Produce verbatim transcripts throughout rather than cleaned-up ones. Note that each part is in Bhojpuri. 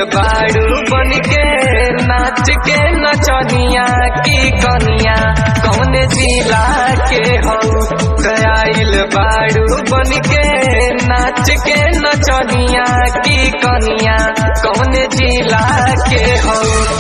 बाड़ू बन के नाच के नचनिया की कनिया कौन जिला के हो आइल बाड़ू बन के नाच के नचनिया की कनिया कौन जिला के हो।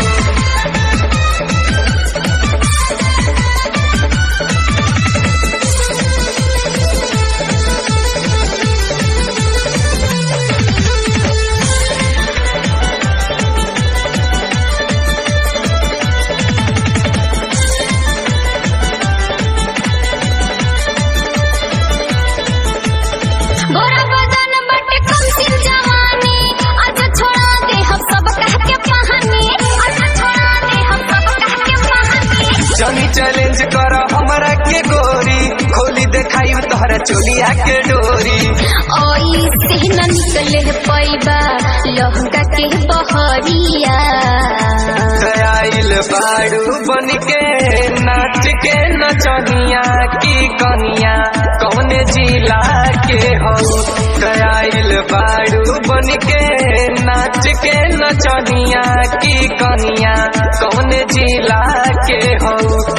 चैलेंज कर हमरा के गोरी खोली देखाई तोहरा चोलिया के डोरी से न निकले पैबा लहंगा के बहरिया आइल बाड़ू बन के नाच के नचनिया की कनिया कौन जिला के हो आइल बाड़ू बन के नाच के नचनिया की कनिया कौन जिला के हो।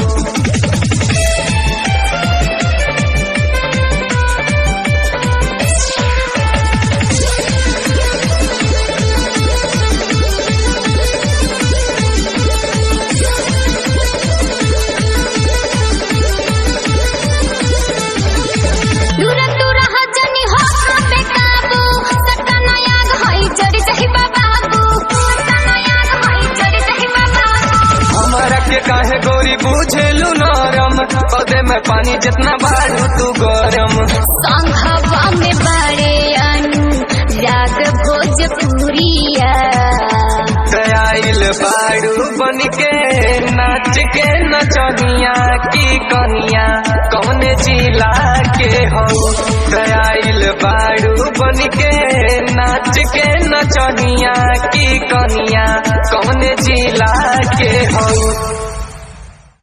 काहे गोरी बुझेलू नरम पौधे में पानी जितना बाड़ू तू गरम संघवा में बड़े अनु राग भोजपुरिया आइल बाड़ू बन के नाच के नचनिया की कनिया कौन जिला के हो आइल बाड़ू बन के नाच के नचनिया की कनिया कौन जिला के हो।